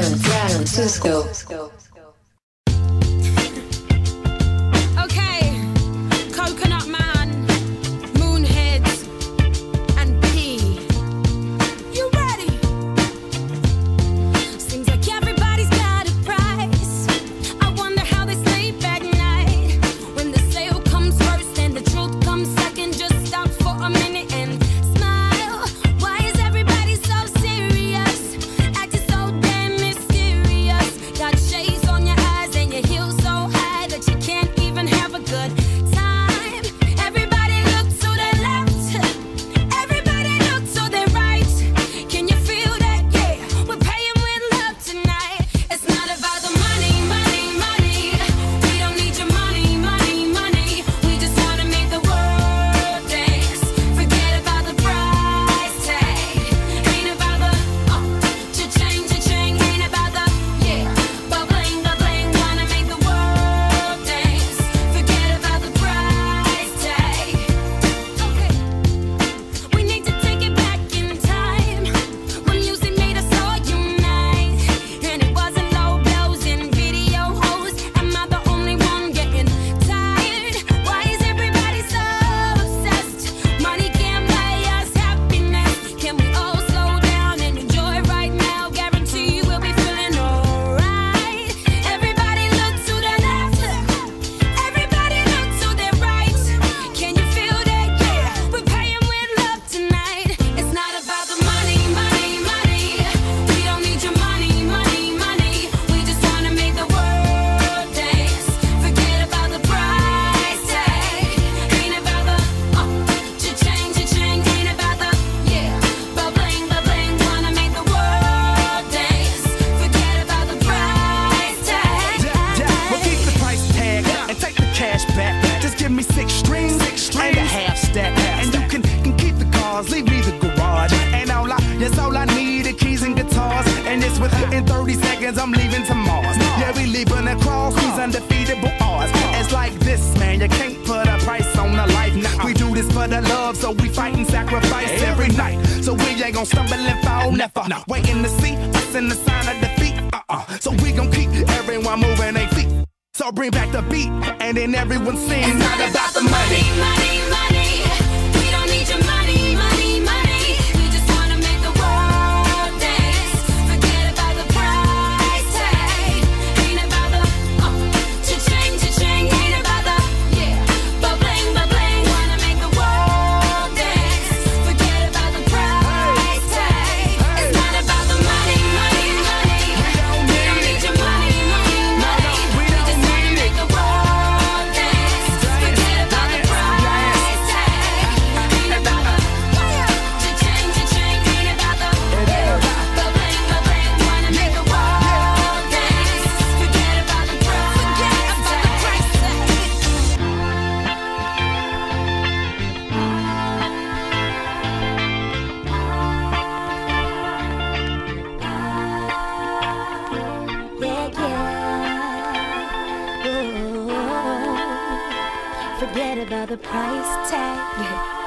Francisco. Okay, Coconut Man, Moonheads, and P. You ready? Seems like everybody's got a price. I wonder how they sleep at night. When the sale comes first and the truth comes second, just stop for a minute and smile. Why is everybody so serious? Acting so damn mysterious. Got shades on your eyes and your heels so high that you can't even have a good time. Everybody look to the left. Everybody look to the right. Can you feel that? Yeah, we're paying with love tonight. It's not about the money, money, money. We don't need your money, money, money. We just wanna make the world dance. Forget about the price tag. Ain't about the cha-ching, cha-ching. Ain't about the ba-bling, ba-bling. Wanna make the world dance. Forget about the price tag. Okay, we need to take it back in time when music made us all unite, and it wasn't low blows and video hoes. Am I the only one getting tired? Why is everybody so obsessed? Money can't buy us happiness. Can we all slow down and enjoy right now? Guarantee we'll be feeling alright. Everybody look to the left. Everybody look to the right. Can you feel that? Yeah, we're paying with love tonight. It's not about the money, money, money. We don't need your money, money, money. We just wanna make the world dance. Forget about the price tag. Ain't about the cha-ching, cha-ching. Ain't about the ba-bling, ba-bling. Wanna make the world dance. Forget about the price tag. Well, keep the price tag and take the cash back. Just give me six strings and a half stack. And you can keep the cars, leave me the garage. And that's all I need, the keys and guitars. And it's within 30 seconds, I'm leaving to Mars. Yeah, we leaving across these undefeatable odds. It's like this, man, you can't put a price on a life. We do this for the love, so we fight and sacrifice every night. So we ain't gon' stumble and fall, never. Waiting to see us in the sign of defeat. So we gon' keep everyone moving their feet. So bring back the beat, and then everyone sings. It's not about the money, money, money. We don't need your money, money, money. We just wanna make the world dance. Forget about the price tag. Ain't about the cha-ching, cha-ching. Ain't about the ba-bling, ba-bling. Wanna make the world dance. Forget about the price tag. It's not about the money, money, money. We don't need your money, money, money. We just wanna make the world dance. Forget about the price tag. Ain't about the cha-ching, cha-ching. Ain't about the ba-bling, ba-bling. Wanna make the world dance. Forget about the price tag. Forget about the price tag.